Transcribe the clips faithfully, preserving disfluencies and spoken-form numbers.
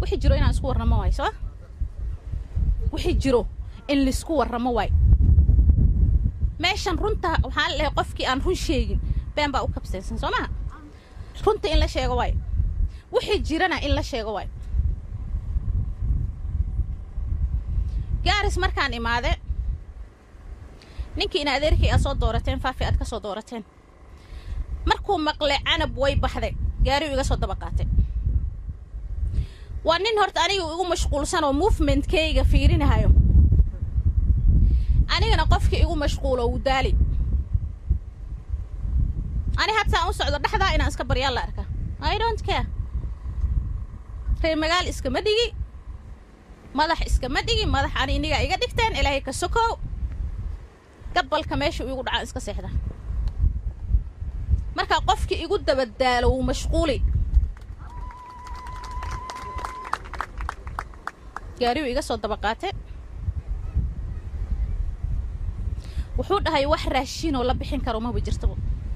wixii jiro inaan isku warramo waay soo wixii jiro in la isku warramo waay meeshan runta waxaan leeyahay qofkii aan run sheegin been baa u kabsaysan soo ma runta in la sheego waay wixii jirana in la sheego waay gaaris markaan imaade ninkii in adeerkii aad soo doorateen faafi aad ka soo doorateen markuu maqlay canab way baxday gaari iga soo daba qaatay waa nin horta aniga igu mashquulsan oo movementkayga fiirinayo anigana qofkii igu mashquulo uu daali ani hatta aan u socdo dhaxda inaan iska baryaal la arka I don't care reer magaal iska ma dhigi madax iska ma dhigi madax ani iniga iga dhigteen ilaahay ka sokow gabalka meesha igu dhacaan iska seexda marka qofkii igu dabadaalo uu mashquuli gaarigu iga soo daba qaatay wuxuu dhahay wax raashin oo la bixin karo ma jirto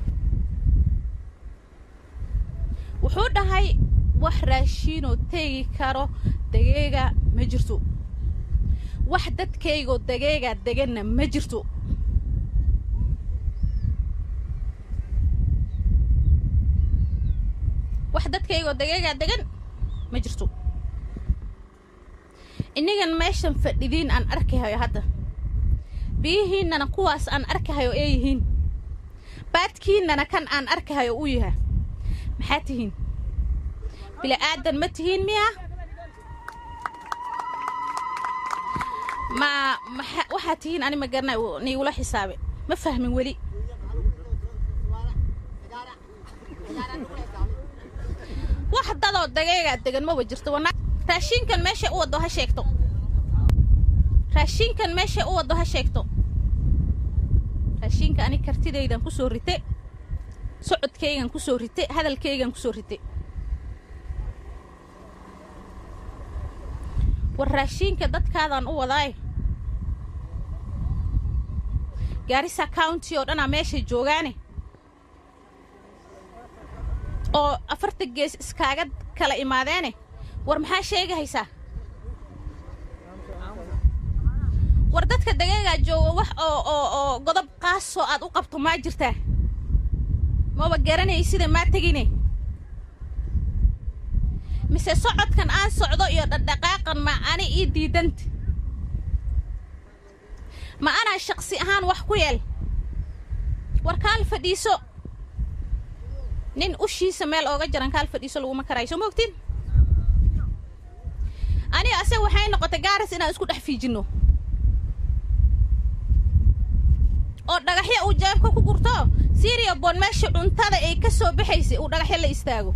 wuxuu dhahay wax raashin oo tagi karo dageega ma jirto wax dadkayga dageega dagana ma jirto wax dadkayga dageega dagan ma jirto inigan meeshan fadhidiin aan arkahayo hadda biyihiinana kuwaas aan arkahayo ee yihiin baadkiinana kan aan arkahayo uu yahay maxaa tihiin bila aadan ma tihiin miya ma waxa tihiin ani ma garanay ni wala xisaabe ma fahmin wali wax dadoo dageega degan ma wajirto wana raashinkan meesha u wado ha sheegto raashinkan meesha u wado ha sheegto raashinka ani kartidaydan ku soo rite socodkaygan ku soo rite hadalkaygan ku soo rite war raashinka dadkaadan u wadaay Garissa County oo dhan meesha joogaane oo afarta gees iskaaga kala imaadeene war maxaa sheegaysaa war dadka dageega jooga wax oo oo oo godob qaas oo aad u qabto ma jirtaa ma ba garanay sida ma tagine mise socodkan aan socdo iyo dhaqdhaqaaqan ma ani ii diidant ma ana shakhsi ahaan wax ku yeel war kaal fadhiiso nin ushiisa meel ooga jaran kaal fadhiiso lagu ma karayso moogtiin ani ase waxay noqotay Gaaris inaan isku dhex fiijino oo dhagaxyo uu jaabka ku gurto Syria bon meesha cuntada ay ka soo baxaysay uu dhagaxyo la istaago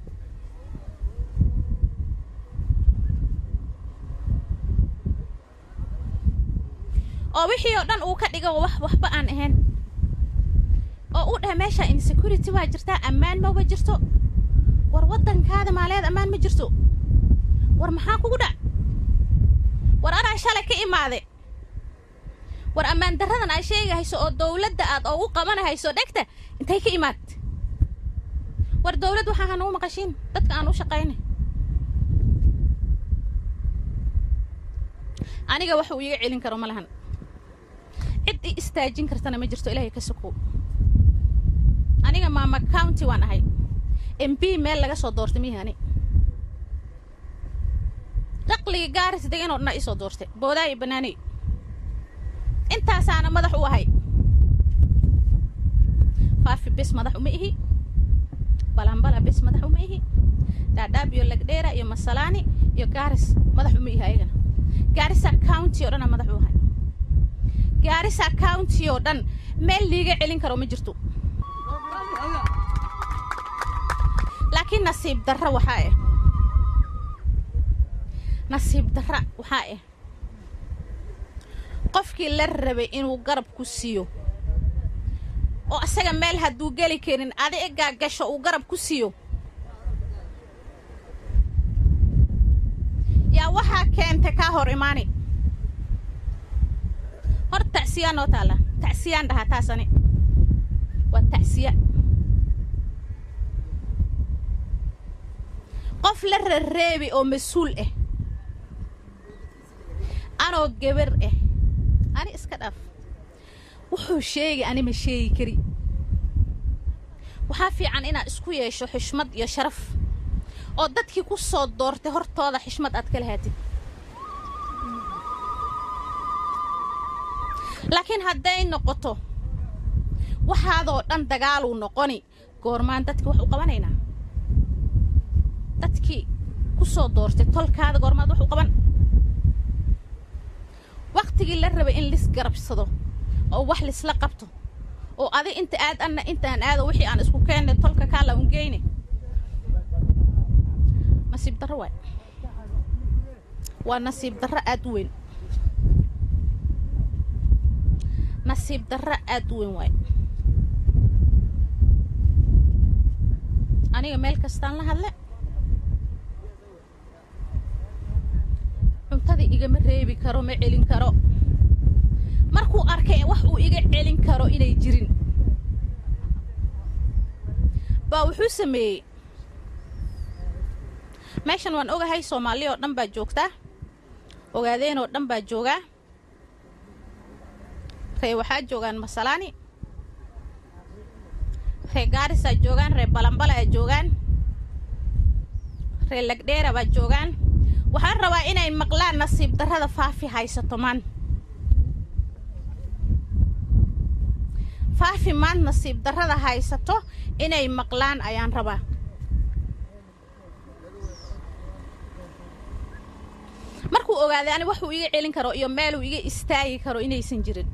oo wixii oo dhan uu ka dhigo wax waxba aan ahayn oo uu dhahay meesha insecurity waa jirta ammaan ma wajirto war wadankaada maaleed ammaan ma jirto war maxaa kugu dhac war ana shalay ka imaade war ammaan daradan ay sheegayso oo dawladda aad ugu qabanayso dhagta intay ka imaad war dawladdu waxa aan u maqashin dadka aan u shaqeynay aniga wax uu iga celin karo ma lahan cid istaajin kartana ma jirto ilaahay ka soko aniga Mama County waan ahay M P meel laga soo doortay miyahani daqliga Gaaris degan oo dhan isoo doortay booday banaani intaasana madax u ahay faafi bis madax uma ihi balambala bis madax uma ihi daadaab iyo lagdheera iyo masalaani iyo Gaaris madax uma ihi ayagana Garissa County oo dhan madax u ahay Garissa County oo dhan meel liiga celin karo ma jirto laakiin nasiib darro waxa ay nasiib darro waxa ay qofkii la rabay inuu garab ku siiyo oo asaga meel haduu gali karin adiga gasho uu garab ku siiyo yaa waxa keentay ka hor imaani hor tacsiya noo taala tacsiyan dhaha taasani waa tacsiya qof la reebi oo mas'uul ah anoo gabar ah ani iska dhaaf wuxuu sheegay ani ma sheegi kari waxa fiican ina isku yeesho xishmad iyo sharaf oo dadkii ku soo doortay hortooda xishmad aad kala haatid laakiin hadday noqoto waxaadoo dhan dagaal uu noqoni goormaan dadkii wax u qabanayna dadkii ku soo doortay tolkaada goormaad wax u qaban waqtigii la rabay in lis garabsado oo wax lisla qabto oo aday inta aad anna intaan aado wixii aan isku keenay tolka kala u geeyne nasiib darro waay waa nasiib darro aad weyn nasiib darro aad weyn waay aniga meel kastaan la hadle cuntada igama reebi karo ma celin karo markuu arkay wax uu iga celin karo inay jirin baa wuxuu sameeyay meeshan waan ogahay Soomaaliya oo dhan baa joogta ogaadeen oo dhan baa jooga ree waxa joogan Masalaani ree Gaarisa joogan ree Balambala joogan ree Lagdheera baa joogan waxaan rabaa inay maqlaan nasiib darrada faafi haysato man faafi man nasiib darrada haysato inay maqlaan ayaan rabaa markuu ogaaday ani wax uu iga celin karo iyo meel uu iga istaagi karo inaysan jirin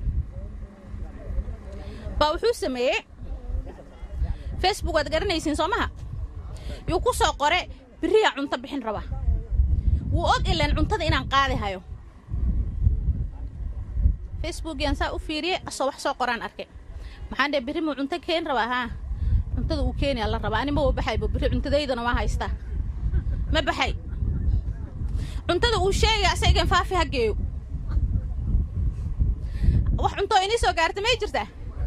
baa wuxuu sameeyay Facebook wad garanaysiin Soomaha yuu ku soo qore biriya cunto bixin raba wuu og ilaan cuntada inaan qaadi hayo Facebook yaan saa u fiiriyay asoo wax soo qoraan arkay maxaan de biri mu cunto keen raba ha cuntada uu keenay alla raba ani ma u baxay biri cuntadeydana ma haysta ma baxay cuntada uu sheegay asaga faafi hageeyo wax cunto inii soo gaartay ma jirtaa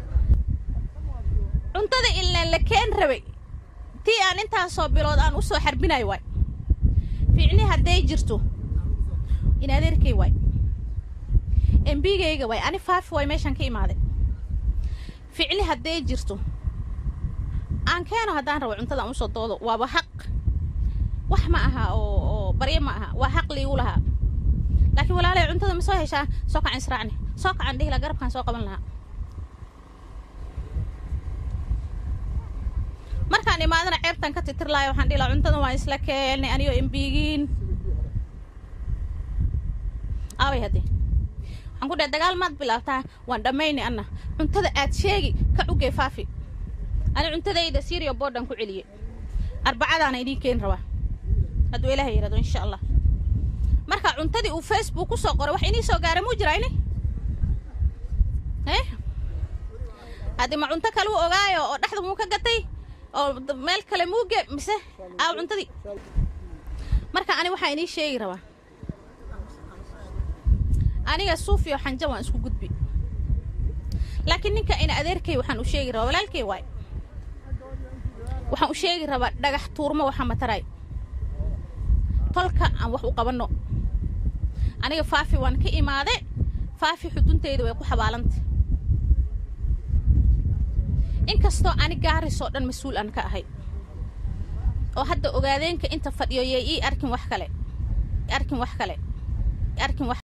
cuntada ilaa la keen rabay tii aan inta soo bilood aan u soo xarbinay way fiicni haday jirto in adeerkay way embigayga way ani faafi way meeshan ka imaaday fiicni haday jirto aan keeno hadaan rabo cuntada aan u soo doodo waaba xaq wax ma aha oo bariye ma aha waa xaq liigu lahaa laakiin walaalay cuntada ma soo heshaa soo kacan israacni soo kacan dhigla garabkan soo qaban lahaa markaan imaadana ceebtan ka titir laayo waxaan dhila cuntada waa isla keenay aniyo embigiin away hadii aan ku dagaal maad bilaabtaa waan dhameynay anna cuntada aad sheegi ka uge faafi ani cuntadayda Syria boordan ku celiyay arbacadana idin keen raba haduu ilaahay yiraahdo insha Allah marka cuntadii uu Facebook ku soo qoray wax inii soo gaaray mu jirayni eh hadii ma cunto kale uu ogaayo oo dhaxda muu ka gatay oo meel kale muuge mise aa cuntadii marka ani waxa inii sheegi raba aniga Suufiyo xanja waan isku gudbi laakiin ninka ina adeerkay waxaan u sheegi raba walaalkay way waxaan u sheegi raba dhagax tuurmo waxa ma taray tolka aan wax u qabano aniga faafi waan ka imaade faafi xudunteyda way ku xabaalantay inkastoo ani Gaariso dhan mas'uul aan ka ahay oo hadda ogaadeenka inta fadhiyo yey arkin wax kale arkin wax kale arkin wax